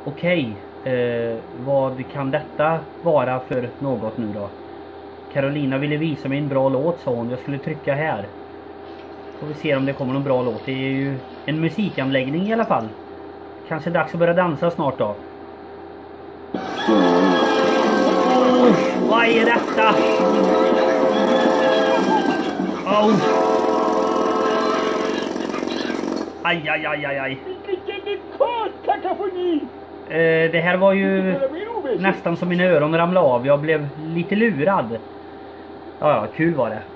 Okej, vad kan detta vara för något nu då? Carolina ville visa mig en bra låt, sa hon. Jag skulle trycka här. Får vi se om det kommer någon bra låt. Det är ju en musikanläggning i alla fall. Kanske dags att börja dansa snart då. Vad är detta? Oh. Aj, aj, aj, aj, aj. Det här var ju nästan som mina öron ramlade av. Jag blev lite lurad. Ja, kul var det.